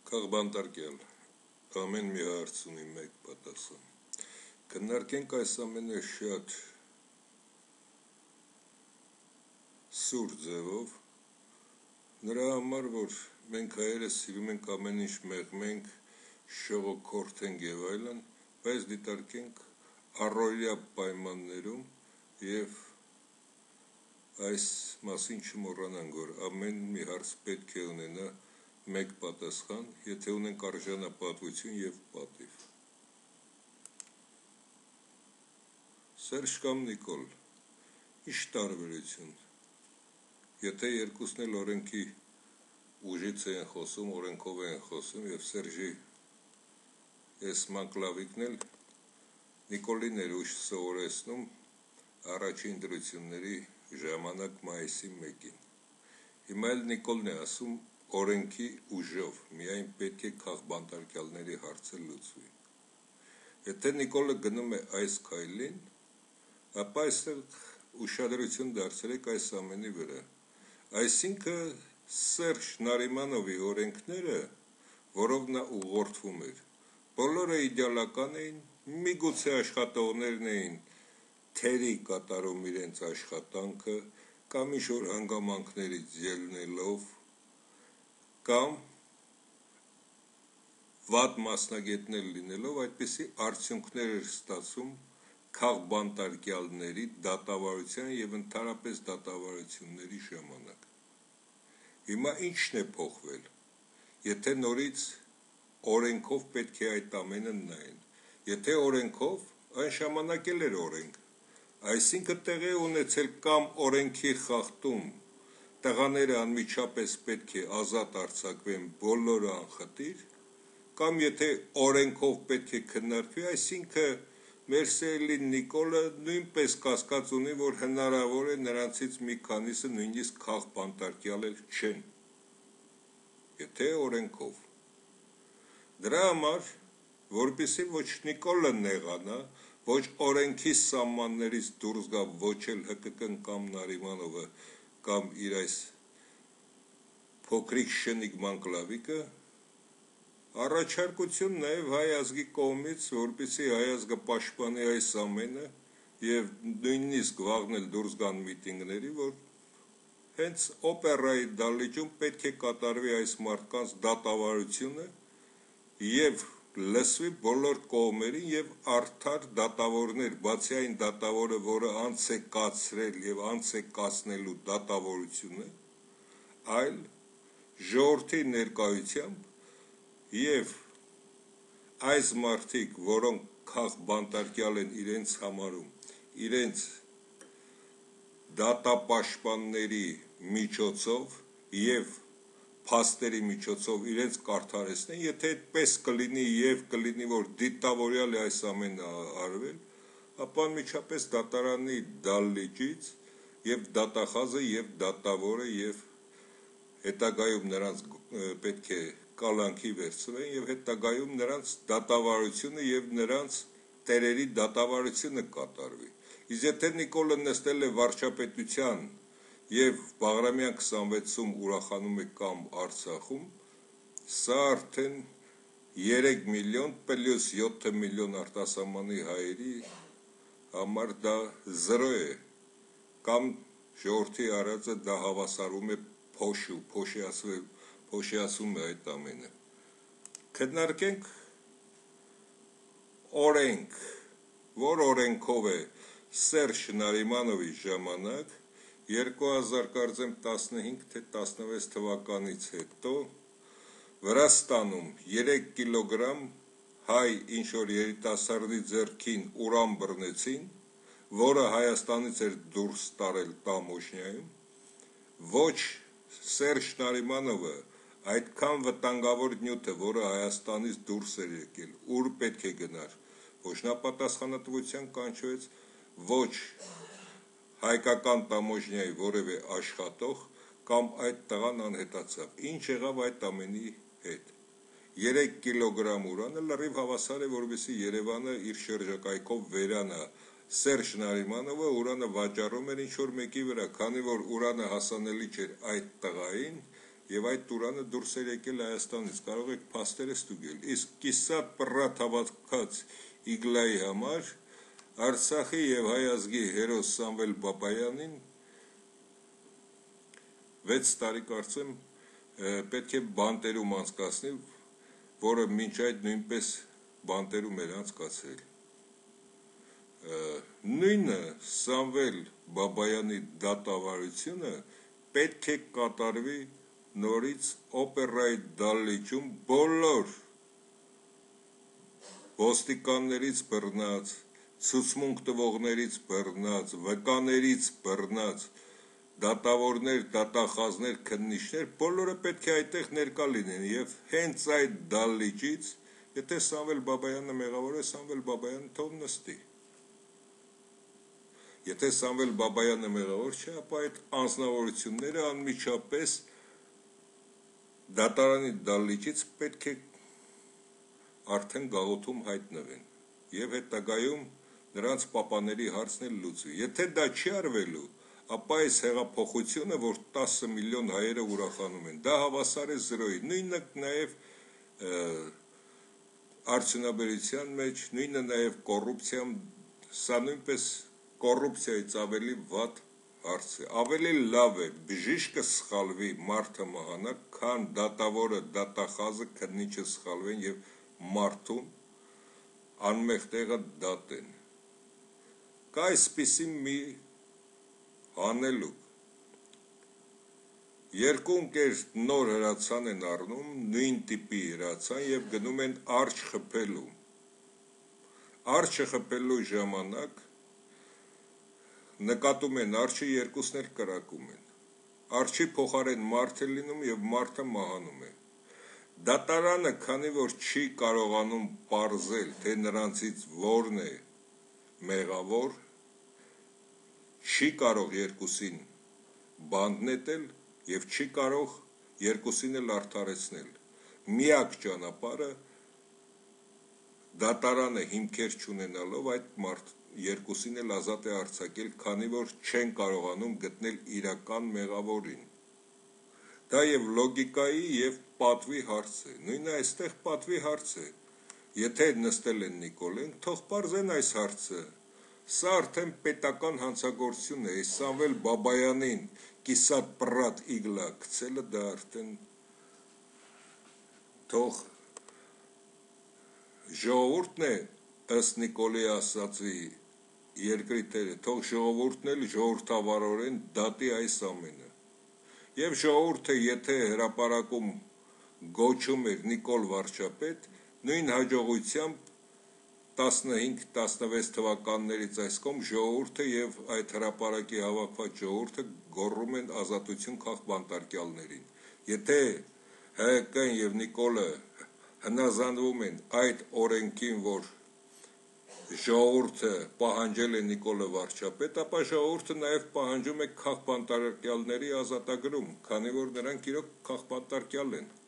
Քաղբանտարկել, ամեն մի հարց ունի մեկ պատասխան։ Քննարկենք այս ամենը շատ սուր ձևով, նրա համար, որ մենք հայերը սիրում ենք ամեն ինչ մեղմենք, շողոքորթենք եւ այլն, բայց դիտարկենք առօրյա պայմաններում եւ այս մասին չմոռանանք, որ ամեն մի հարց պետք է ունենա մեկ պատասխան, եթե ունենք արժանապատվություն եւ պատիվ։ Սերժ կամ Նիկոլ, ի՞նչ տարբերություն։ Եթե երկուսն էլ օրենքի ուժից են խոսում, օրենքով են խոսում եւ Սերժի այս մանկլավիկն էլ Նիկոլին էր ուժ սովորեցնում առաջին դրությունների ժամանակ մայիսի 1-ին։ Հիմա էլ Նիկոլն է ասում օրենքի ուժով, միայն պետք է քաղբանտարկյալների հարցը լուծվի։ Եթե Նիկոլը գնում է այս քայլին, ապա այստեղ ուշադրություն դարձրեք այս ամենի վրա։ Այսինքն Սերժ Նարիմանովի օրենքները, որով նա ուղղորդվում էր, բոլորը իդեալական էին, միգուցե աշխատողներն էին թերի կատարում իրենց աշխատանքը, կամ ինչ-որ հանգամանքներից ելնելով, կամ վատ մասնագետներ լինելով, այդպիսի արդյունքներ էր ստացում քաղբանտարկյալների դատավարության եւ ընդհանրապես դատավարությունների ժամանակ։ Հիմա ի՞նչն է փոխվել, եթե նորից օրենքով պետք է այդ ամենը նայեն։ Եթե օրենքով, այն ժամանակ էլ էր օրենք, այսինքն տեղի ունեցել կամ օրենքի խախտում, տղաները անմիջապես պետք է ազատ արձակվեն բոլորը անխտիր, կամ եթե օրենքով պետք է քննարկվի, այսինքն մեր սիրելի Նիկոլը նույնպես կասկած ունի, որ հնարավոր է նրանցից մի քանիսը նույնիսկ քաղբանտարկյալ էլ չեն, եթե օրենքով։ Դրա համար, որպեսզի ոչ Նիկոլը նեղանա, ոչ օրենքի սահմաններից դուրս գա, ոչ էլ ՀԿԿ-ն կամ Նարիմանովը, կամ իր այս փոքրիկ շնիկ մանկլավիկը, առաջարկություն նաև հայ ազգի կողմից, որպեսզի հայ ազգը պաշտպանի այս ամենը եւ նույնիսկ վաղն էլ դուրս գան միտինգների, որ հենց օպերայի դահլիճում պետք է կատարվի այս մարդկանց դատավարությունը եւ լսվի բոլոր կողմերին եւ արդար դատավորներ, բացի այն դատավորը, որը անց է կացրել եւ անց է կացնելու դատավորությունը, այլ ժողովրդի ներկայությամբ եւ այս մարդիկ, որոնք քաղբանտարկյալ են իրենց համարում, իրենց դատապաշտպանների միջոցով եւ փաստերի միջոցով իրենց կարդարեցնեն, եթե այդպես կլինի եւ կլինի, որ դիտավորյալ է այս ամենը արվել, ապա անմիջապես դատարանի դահլիճից եւ դատախազը եւ դատավորը եւ հետագայում նրանց պետք է կալանքի վերցվեն եւ հետագայում նրանց դատավարությունը եւ նրանց տերերի դատավարությունը կատարվի։ Իսկ եթե Նիկոլը նստել է վարչապետության եւ Բաղրամյան 26-ում ուրախանում է կամ Արցախում, սա արդեն 3 միլիոն պլյուս 7 միլիոն արտասահմանի հայերի համար դա 0 է, կամ ժողովրդի արածը դա հավասարում է փոշիացում է այդ ամենը։ Քննարկենք օրենք, որ օրենքով է Սերժ Նարիմանովի ժամանակ 2015 թե 16 թվականից հետո Վրաստանում 3 կիլոգրամ հայ ինչ-որ երիտասարդի ձեռքին ուրան բռնեցին, որը Հայաստանից էր դուրս տարել Տամոշնիայում, ոչ Սերժ Նարիմանովը այդքան վտանգավոր նյութը, որը Հայաստանից դուրս էր եկել, ուր պետք է գնար, ոչ նա պատասխանատվության կանչվեց, ոչ հայկական Տամոշնիայի որևէ աշխատող, կամ այդ տղան անհետացավ։ Ինչ եղավ այդ ամենի հետ։ 3 կիլոգրամ ուրանը լրիվ հավասար է, որովհետեւ Երևանը իր շրջակայքով վերանա Սերժ Նարիմանովը ուրանը վաճառում էր ինչ-որ մեկի վրա, քանի որ ուրանը հասանելի չէր այդ տղային, եւ այդ տուրանը դուրս էր եկել Հայաստանից, կարող եք փաստերը ստուգել, իսկ կիսատ պռատ հավաքած իգլայի համար Արցախի եւ հայ ազգի հերոս Սամվել Բաբայանին 6 տարի կարծեմ պետք է բանտերում անցկացնի, որը մինչ այդ նույնպես բանտերում էր անցկացրել։ Նույնը Սամվել Բաբայանի դատավարությունը պետք է կատարվի նորից օպերայի դահլիճում բոլոր ոստիկաններից բռնած, ցուցմունք տվողներից բռնած, վկաներից բռնած, դատավորներ, դատախազներ, քննիչներ, բոլորը պետք է այդտեղ ներկա լինեն եւ հենց այդ դահլիճից, եթե Սամվել Բաբայանը մեղավոր է, Սամվել Բաբայանը թող նստի։ Եթե Սամվել Բաբայանը մեղավոր չէ, ապա այդ անձնավորությունները անմիջապես դատարանի դահլիճից պետք է արդեն գաղութում հայտնվեն եւ հետագայում նրանց պապաների հարցն էլ լուծվի։ Եթե դա չի արվելու, ապա այս հեղափոխությունը, որ 10 միլիոն հայերը ուրախանում են, դա հավասար է 0-ի։ Նույնը նաեւ արդյունաբերության մեջ, նույնը նաեւ կոռուպցիան, սա նույնպես կոռուպցիայից ավելի վատ հարց է։ Ավելի լավ է բժիշկը սխալվի, մարդը մահանա, քան դատավորը, դատախազը, քննիչը սխալվեն եւ մարդուն անմեղ տեղը դատեն։ Կա այսպիսի մի հանելուկ։ Երկու ընկեր նոր հրացան են առնում, նույն տիպի հրացան եւ գնում են արջ խփելու։ Արջը խփելու ժամանակ նկատում են արջը, երկուսն էլ կրակում են։ Արջի փոխարեն մարդ է լինում եւ մարդը մահանում է։ Դատարանը, քանի որ չի կարողանում պարզել, թե նրանցից որն է մեղավոր, չի կարող երկուսին բանտ նետել եւ չի կարող երկուսին էլ արդարեցնել։ Միակ ճանապարհը դատարանը հիմքեր չունենալով այդ երկուսին էլ ազատ է արձակել, քանի որ չեն կարողանում գտնել իրական մեղավորին։ Դա եւ լոգիկայի եւ պատվի հարց է։ Նույնը այստեղ պատվի հարց է։ Եթե նստել են Նիկոլեն, թող պարզեն այս հարցը։ Սա արդեն պետական հանցագործություն է, Սամվել Բաբայանին կիսատ պռատ իգլա գցելը դա արդեն թող ժողովուրդն է ըստ Նիկոլի ասացի երկրի տերը, թող ժողովուրդն էլ ժողովրդավարորեն դատի այս ամենը։ Եվ ժողովուրդը եթե հրապարակում գոչում էր Նիկոլ վարչապետ, նույն հաջողությամբ 15-16 թվականներից այս կողմ ժողովուրդը եւ այդ հրապարակի հավաքված ժողովուրդը գոռում են ազատություն քաղ բանտարկյալներին։ Եթե ՀԿ-ն եւ Նիկոլը հնազանդվում են այդ օրենքին, որ ժողովուրդը պահանջել է Նիկոլը վարչապետ, ապա ժողովուրդը նաեւ պահանջում է քաղ բանտարկյալների ազատագրում, քանի որ նրանք իրոք քաղ բանտարկյալ են։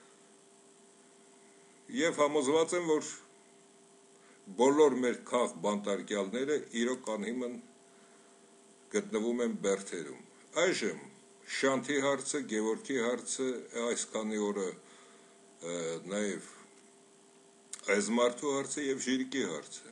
Եվ համոզված եմ, որ բոլոր մեր քաղ բանտարկյալները իրոք անհիմն գտնվում են բերդերում։ Այժմ Շանթի հարցը, Գևորգի հարցը, այսքանի օրը նաև Այզմարտու հարցը եւ Ժիրիկի հարցը։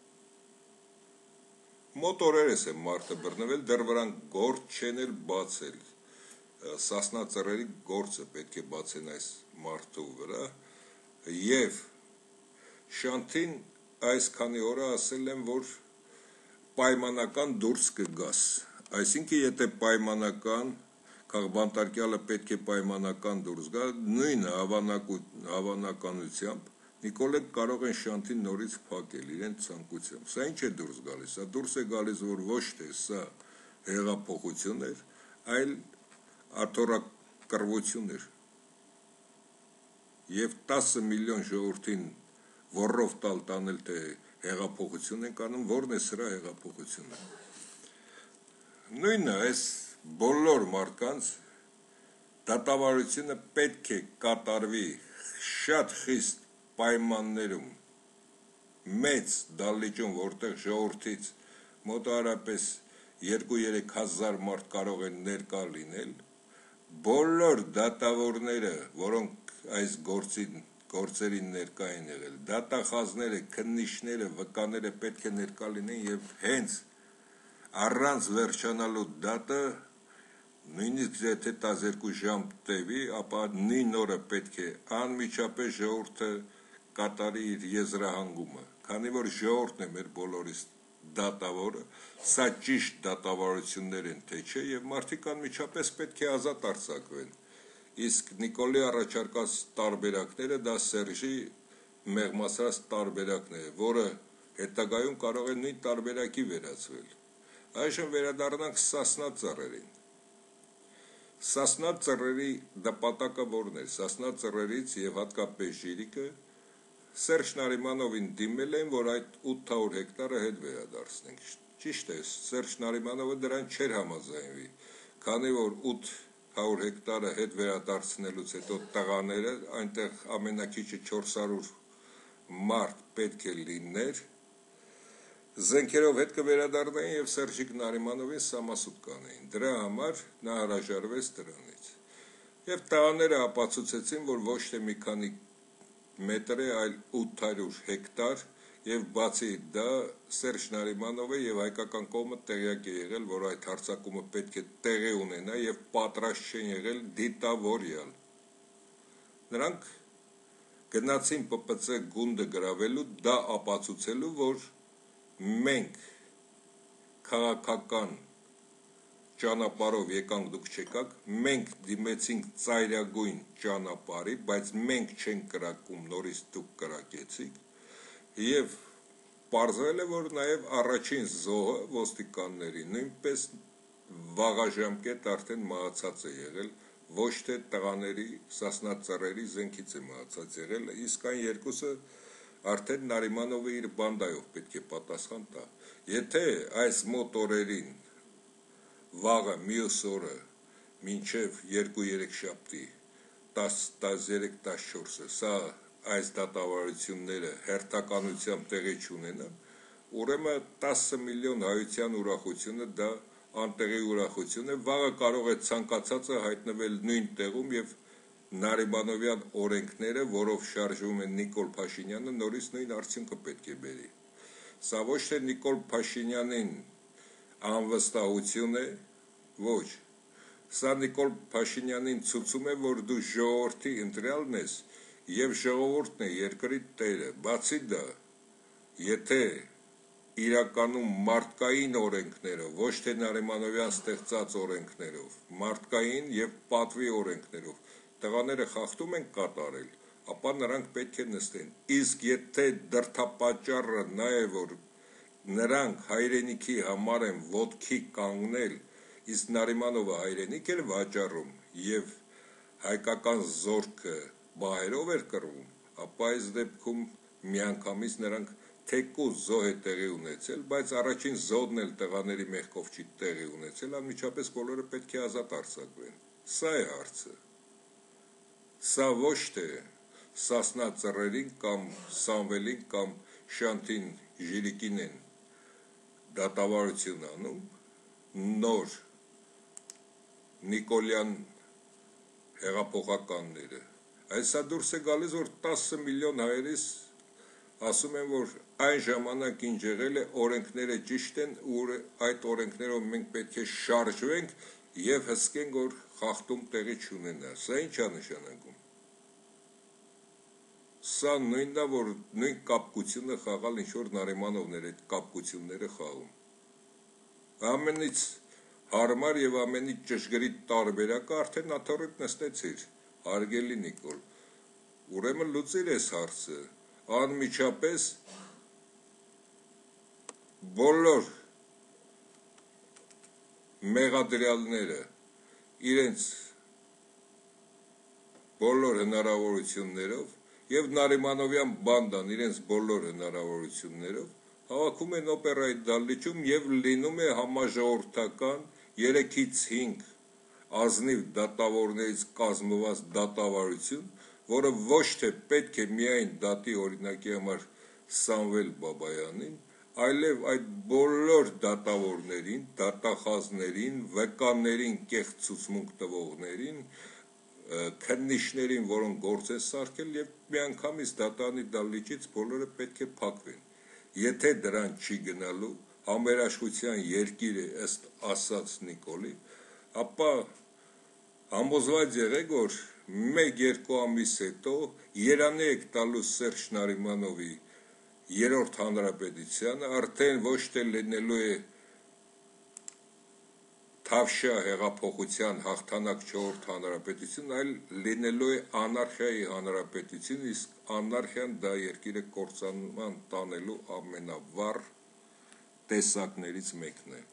Մոտ օրերս է մարդը բռնվել, դեռ վրան գործ չեն էլ բացել։ Սասնա ծռերի գործը պետք է բացեն այս մարդու վրա եւ Շանթին այս քանի օրը ասել եմ, որ պայմանական դուրս կգաս, այսինքն եթե պայմանական քաղբանտարկյալը պետք է պայմանական դուրս գա, նույն հավանականությամբ Նիկոլեն կարող են Շանթին նորից փակել իրենց ցանկությամբ։ Սա ինչ է դուրս գալիս, սա դուրս է գալիս, որ ոչ թե սա հեղափոխություն էր, այլ աթոռակռվություն էր։ Եվ 10 միլիոն ժողովրդին ոռով տանել, թե հեղափոխություն են կանում, որն է սրա հեղափոխությունը։ Նույնը այս բոլոր մարդկանց դատավարությունը պետք է կատարվի շատ խիստ պայմաններում, մեծ դահլիճում, որտեղ ժողովրդից մոտավորապես 2-3 հազար մարդ կարող են ներկա լինել, բոլոր դատավորները, որոնք այս գործերին ներկա են եղել, դատախազները, քննիչները, վկաները պետք է ներկա լինեն եւ հենց առանց վերջանալու դատը նույնիսկ եթե 12 ժամ տևի, ապա նույն օրը պետք է անմիջապես ժողովուրդը կատարի իր եզրահանգումը, քանի որ ժողովուրդն է մեր բոլորիս դատավորը, սա ճիշտ դատավարություններ են թե չէ եւ մարդիկ անմիջապես պետք է ազատ արձակվեն։ Իսկ Նիկոլի առաջարկած տարբերակները դա Սերժի մեղմասրած տարբերակն է, որը հետագայում կարող է նույն տարբերակի վերածվել։ Այժմ վերադառնանք Սասնա ծռերին։ Սասնա ծռերի նպատակը որն է։ Սասնա ծռերից եւ հատկապես Ժիրիկը Սերժ Նարիմանովին դիմել են, որ այդ 800 հեկտարը հետ վերադարձնենք։ Ճիշտ է, Սերժ Նարիմանովը դրան չէր համաձայնվի, քանի որ 800 հեկտարը հետ վերադարձնելուց հետո տղաները, այնտեղ ամենակիչը 400 մարդ պետք է լիներ, զենքերով հետ կվերադառնային եւ Սերժիկ Նարիմանովին սամասուտ կանեին։ Դրա համար նա հրաժարվեց դրանից։ Եվ տղաները ապացուցեցին, որ ոչ թե մի քանի մետր է, այլ 800 հեկտար եւ բացի դա Սերժ Նարիմանովը եւ հայկական կողմը տեղյակ է եղել, որ այդ հարձակումը պետք է տեղի ունենա եւ պատրաստ չեն եղել դիտավորյալ։ Նրանք գնացին ՊՊՑ գունդը գրավելու, դա ապացուցելու, որ մենք քաղաքական ճանապարհով եկանք, դուք չեկաք, մենք դիմեցինք ծայրագույն ճանապարհի, բայց մենք չենք կրակում, նորից դուք կրակեցիք, եւ պարզվել է, որ նաեւ առաջին զոհը ոստիկանների նույնպես վաղաժամկետ արդեն մահացած է եղել, ոչ թե տղաների Սասնա ծռերի զենքից է մահացած եղել, իսկ այն երկուսը արդեն Նարիմանովը իր բանդայով պետք է պատասխան տա։ Եթե այս մոտ օրերին վաղը մյուս օրը մինչև 2-3 շաբթի 10-13-14-ը սա այս դատավարությունները հերթականությամբ տեղի չունենան, ուրեմն 10 միլիոն հայության ուրախությունը դա անտեղի ուրախություն է, վաղը կարող է ցանկացածը հայտնվել նույն տեղում եւ Նարիմանովյան օրենքները, որով շարժվում է Նիկոլ Փաշինյանը, նորից նույն արդյունքը պետք է բերի։ Սա ոչ թե Նիկոլ Փաշինյանին անվստահություն է, ոչ, սա Նիկոլ Փաշինյանին ցույցում է, որ դու ժողովրդի ընտրյալն ես եւ ժողովուրդն է երկրի տերը, բացի դա, եթե իրականում մարդկային օրենքներով, ոչ թե Նարիմանովյան ստեղծած օրենքներով, մարդկային եւ պատվի օրենքներով տղաները խախտում են կատարել, ապա նրանք պետք է նստեն, իսկ եթե դրդապատճառը նա է, որ նրանք հայրենիքի համար են ոտքի կանգնել, իսկ Նարիմանովը հայրենիք էր վաճառում եւ հայկական զորքը բահերով էր կռվում, ապա այս դեպքում միանգամից նրանք թեկուզ զոհ է տեղի ունեցել, բայց առաջին զոհն էլ տղաների մեղքով չի տեղի ունեցել, անմիջապես բոլորը պետք է ազատ արձակվեն։ Սա է հարցը։ Սա ոչ թե Սասնա ծռերին կամ Սամվելին կամ Շանթին Ժիրիկին են դատավարություն անում, նոր Նիկոլյան հեղափոխականները, այսա դուրս է գալիս, որ 10 միլիոն հայերիս ասում են, որ այն ժամանակ ինչ եղել է, օրենքները ճիշտ են, ու այդ օրենքներով մենք պետք է շարժվենք եւ հսկենք, որ խախտում տեղի չունենա։ Սա ինչ է նշանակում։ Սա նույնն է, որ նույն կապկությունը խաղալ ինչ որ Նարիմանովներ այդ կապկությունները խաղում։ Ամենից հարմար եւ ամենից ճշգրիտ տարբերակը արդեն աթոռիդ նստեցիր, հարգելի Նիկոլ, ուրեմն լուծիր ես հարցը, անմիջապես բոլոր մեղադրյալները իրենց բոլոր հնարավորություններով եւ Նարիմանովյան բանդան իրենց բոլոր հնարավորություններով հավաքում են օպերայի դահլիճում եւ լինում է համաժողովրդական 3-ից 5 ազնիվ դատավորներից կազմված դատավարություն, որը ոչ թե պետք է միայն դատի օրինակի համար Սամվել Բաբայանին, այլև այդ բոլոր դատավորներին, դատախազներին, վկաներին, կեղծ ցուցմունք տվողներին, քննիչներին, որոնք գործ է սարքել, եւ միանգամից դատարանի դահլիճից բոլորը պետք է փակվեն։ Եթե դրան չի գնալու, համերաշխության երկիր է ըստ ասած Նիկոլի, ապա համոզված եղեք, որ 1-2 ամիս հետո երանի եք տալու Սերժ Նարիմանովի երրորդ հանրապետությանը, արդեն ոչ թե լինելու է Թավշյա հեղափոխության հաղթանակ 4-րդ հանրապետություն, այլ լինելու է անարխիայի հանրապետություն, իսկ անարխիան դա երկիրը կործանման տանելու ամենավառ տեսակներից մեկն է։